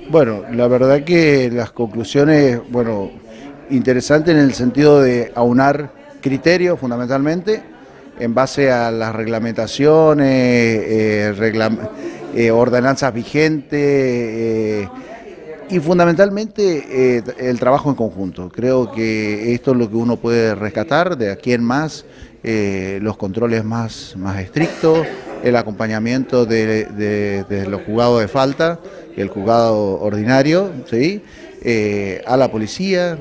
Bueno, la verdad que las conclusiones, bueno, interesantes en el sentido de aunar criterios fundamentalmente en base a las reglamentaciones, ordenanzas vigentes y fundamentalmente el trabajo en conjunto. Creo que esto es lo que uno puede rescatar de aquí en más, los controles más estrictos, el acompañamiento de los juzgados de falta, el juzgado ordinario, ¿sí? A la policía,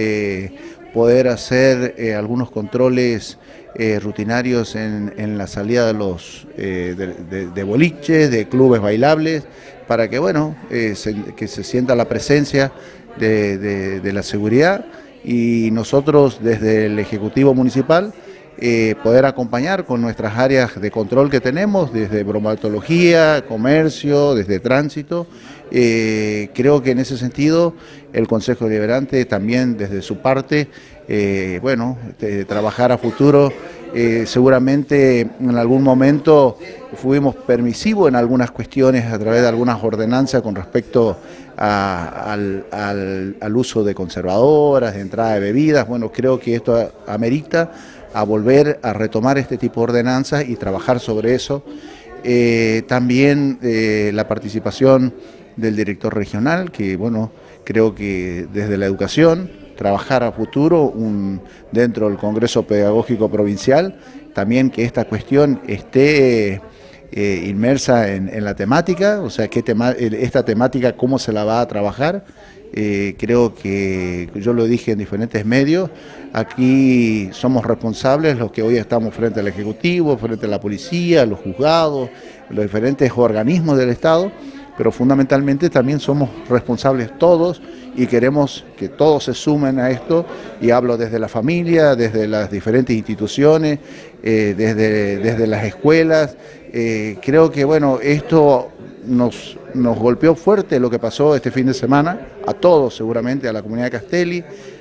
poder hacer algunos controles rutinarios en la salida de los de boliches, de clubes bailables, para que bueno, que se sienta la presencia de la seguridad, y nosotros desde el Ejecutivo Municipal poder acompañar con nuestras áreas de control que tenemos, desde bromatología, comercio, desde tránsito. Creo que en ese sentido el Consejo Deliberante también desde su parte, bueno, trabajar a futuro. Seguramente en algún momento fuimos permisivos en algunas cuestiones a través de algunas ordenanzas con respecto al uso de conservadoras, de entrada de bebidas. Bueno, creo que esto amerita a volver a retomar este tipo de ordenanzas y trabajar sobre eso. También la participación del director regional, que bueno, creo que desde la educación, trabajar a futuro dentro del Congreso Pedagógico Provincial, también que esta cuestión esté inmersa en la temática, o sea, esta temática cómo se la va a trabajar. Creo que yo lo dije en diferentes medios, aquí somos responsables los que hoy estamos frente al Ejecutivo, frente a la policía, los juzgados, los diferentes organismos del Estado, pero fundamentalmente también somos responsables todos y queremos que todos se sumen a esto, y hablo desde la familia, desde las diferentes instituciones, desde las escuelas. Creo que bueno, esto nos golpeó fuerte lo que pasó este fin de semana, a todos seguramente, a la comunidad de Castelli,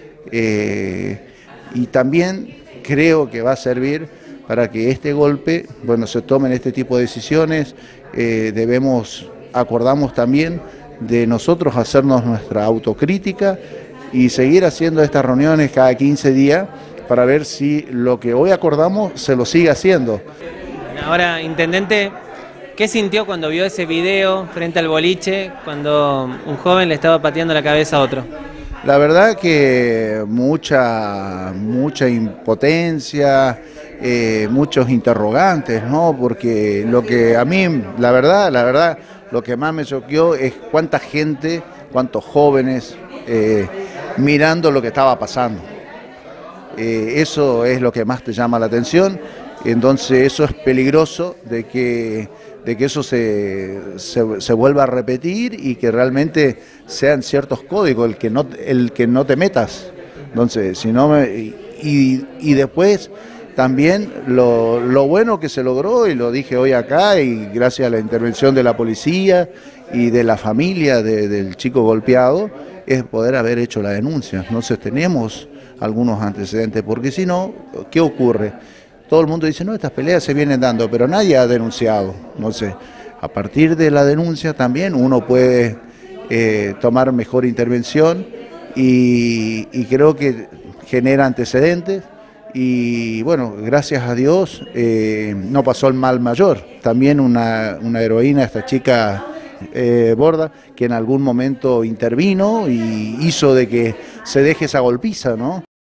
y también creo que va a servir para que este golpe, bueno, se tomen este tipo de decisiones. Acordamos también de nosotros hacernos nuestra autocrítica y seguir haciendo estas reuniones cada 15 días para ver si lo que hoy acordamos se lo sigue haciendo. Ahora, intendente, ¿qué sintió cuando vio ese video frente al boliche, cuando un joven le estaba pateando la cabeza a otro? La verdad que mucha impotencia, muchos interrogantes, ¿no? Porque lo que a mí, la verdad, lo que más me choqueó es cuánta gente, cuántos jóvenes mirando lo que estaba pasando. Eso es lo que más te llama la atención. Entonces eso es peligroso de que eso se vuelva a repetir y que realmente sean ciertos códigos, el que no te metas. Entonces, si no y después también lo bueno que se logró, y lo dije hoy acá, y gracias a la intervención de la policía y de la familia del chico golpeado, es poder haber hecho la denuncia. Entonces tenemos algunos antecedentes, porque si no, ¿qué ocurre? Todo el mundo dice, no, estas peleas se vienen dando, pero nadie ha denunciado. Entonces, a partir de la denuncia también uno puede tomar mejor intervención, y creo que genera antecedentes, y bueno, gracias a Dios no pasó el mal mayor. También una heroína, esta chica Borda, que en algún momento intervino y hizo de que se deje esa golpiza, ¿no?